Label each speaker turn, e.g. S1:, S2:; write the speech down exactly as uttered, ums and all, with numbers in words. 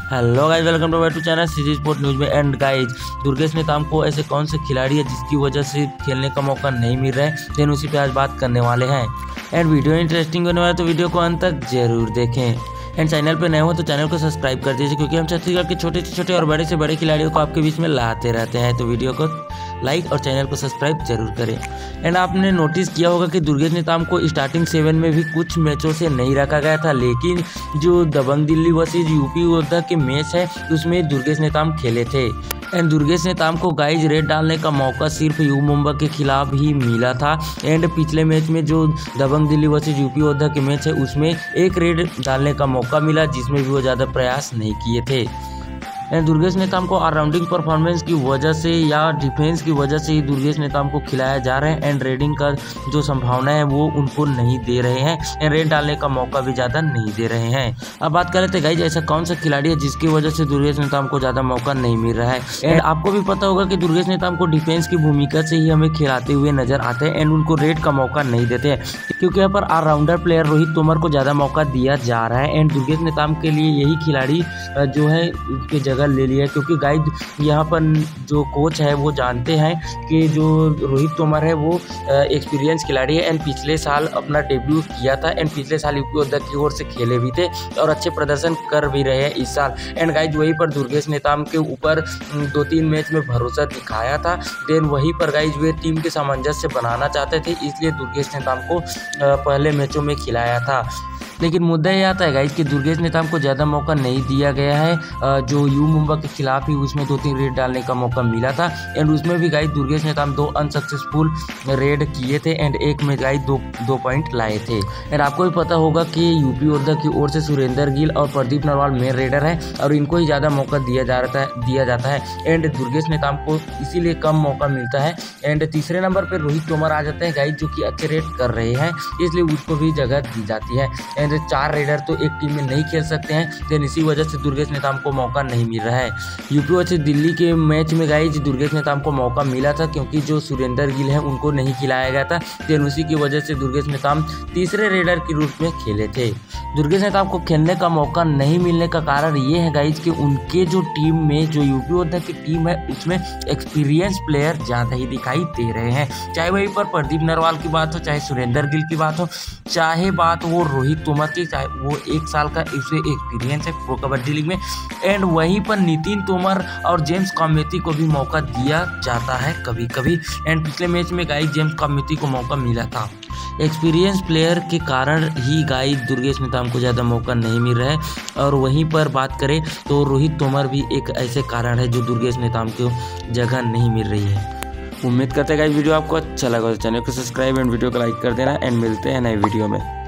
S1: Hello guys, welcome to back to channel CG sport news में। And guys, Durgesh Netam को ऐसे कौन से खिलाड़ी है जिसकी वजह से खेलने का मौका नहीं मिल रहा है, देन उसी पे आज बात करने वाले हैं। एंड वीडियो इंटरेस्टिंग होने वाला है तो वीडियो को अंत तक जरूर देखें। एंड चैनल पे नए हो तो चैनल को सब्सक्राइब कर दीजिए, क्योंकि हम छत्तीसगढ़ के छोटे से छोटे और बड़े से बड़े खिलाड़ियों को आपके बीच में लाते रहते हैं। तो वीडियो को लाइक और चैनल को सब्सक्राइब जरूर करें। एंड आपने नोटिस किया होगा कि दुर्गेश नेताम को स्टार्टिंग सेवन में भी कुछ मैचों से नहीं रखा गया था, लेकिन जो दबंग दिल्ली वर्सेज यूपी योद्धा के मैच है उसमें दुर्गेश नेताम खेले थे। एंड दुर्गेश नेताम को गाइज रेड डालने का मौका सिर्फ यू मुंबई के खिलाफ ही मिला था। एंड पिछले मैच में जो दबंग दिल्ली वर्सेज यूपी योद्धा के मैच है उसमें एक रेड डालने का मौका मिला, जिसमें भी वो ज़्यादा प्रयास नहीं किए थे। एंड दुर्गेश नेताम को ऑलराउंडिंग परफॉर्मेंस की वजह से या डिफेंस की वजह से ही दुर्गेश नेताम को खिलाया जा रहा है। एंड रेडिंग का जो संभावना है वो उनको नहीं दे रहे हैं, एंड रेड डालने का मौका भी ज़्यादा नहीं दे रहे हैं। अब बात कर लेते हैं गाइस, ऐसा कौन सा खिलाड़ी है जिसकी वजह से दुर्गेश नेताम को ज़्यादा मौका नहीं मिल रहा है। एंड आपको भी पता होगा कि दुर्गेश नेताम को डिफेंस की भूमिका से ही हमें खिलाते हुए नजर आते हैं, एंड उनको रेड का मौका नहीं देते हैं, क्योंकि यहाँ पर ऑलराउंडर प्लेयर रोहित तोमर को ज़्यादा मौका दिया जा रहा है। एंड दुर्गेश नेताम के लिए यही खिलाड़ी जो है उसकी जगह ले लिया है, क्योंकि गाइड यहाँ पर जो कोच है वो जानते हैं कि जो रोहित तोमर है वो एक्सपीरियंस खिलाड़ी है, एंड पिछले साल अपना डेब्यू किया था, एंड पिछले साल यूपी योद्धा की ओर से खेले भी थे और अच्छे प्रदर्शन कर भी रहे हैं इस साल। एंड गाइड वहीं पर दुर्गेश नेताम के ऊपर दो तीन मैच में भरोसा दिखाया था, देन वहीं पर गाइज वे टीम के सामंजस्य बनाना चाहते थे, इसलिए दुर्गेश नेताम को पहले मैचों में खिलाया था। लेकिन मुद्दा ये आता है गाइज कि दुर्गेश नेताम को ज़्यादा मौका नहीं दिया गया है। जो यू मुंबई के खिलाफ ही उसमें दो तीन रेड डालने का मौका मिला था, एंड उसमें भी गाइज दुर्गेश नेताम दो अनसक्सेसफुल रेड किए थे, एंड एक में गाइज दो दो पॉइंट लाए थे। एंड आपको भी पता होगा कि यूपी योद्धा की ओर से सुरेंद्र गिल और प्रदीप नरवाल मेन रेडर है और इनको ही ज़्यादा मौका दिया जा रहा है दिया जाता है एंड दुर्गेश नेताम को इसीलिए कम मौका मिलता है। एंड तीसरे नंबर पर रोहित तोमर आ जाते हैं गाइज, जो कि अच्छे रेड कर रहे हैं, इसलिए उसको भी जगह दी जाती है। एंड चार रेडर तो एक टीम में नहीं खेल सकते हैं, देन इसी वजह से दुर्गेश नेताम को मौका नहीं मिल रहा है। यूपी वर्सेस दिल्ली के मैच में गाइज दुर्गेश नेताम को मौका मिला था, क्योंकि जो सुरेंद्र गिल है उनको नहीं खिलाया गया था, देन उसी की वजह से दुर्गेश नेताम तीसरे रेडर के रूप में खेले थे। दुर्गेश नेताम को खेलने का मौका नहीं मिलने का कारण ये है गाइज कि उनके जो टीम में जो यूपी योद्धा की टीम है उसमें एक्सपीरियंस प्लेयर ज़्यादा ही दिखाई दे रहे हैं। चाहे वहीं पर प्रदीप नरवाल की बात हो, चाहे सुरेंद्र गिल की बात हो, चाहे बात वो रोहित तोमर की, चाहे वो एक साल का उसे एक्सपीरियंस है प्रो कबड्डी लीग में। एंड वहीं पर नितिन तोमर और जेम्स कॉमेटी को भी मौका दिया जाता है कभी कभी। एंड पिछले मैच में गाइस जेम्स कॉमेटी को मौका मिला था। एक्सपीरियंस प्लेयर के कारण ही गाइस दुर्गेश नेताम को ज़्यादा मौका नहीं मिल रहा है। और वहीं पर बात करें तो रोहित तोमर भी एक ऐसे कारण है जो दुर्गेश नेताम को जगह नहीं मिल रही है। उम्मीद करते हैं गाइस वीडियो आपको अच्छा लगा तो चैनल को सब्सक्राइब एंड वीडियो को लाइक कर देना, एंड मिलते हैं नए वीडियो में।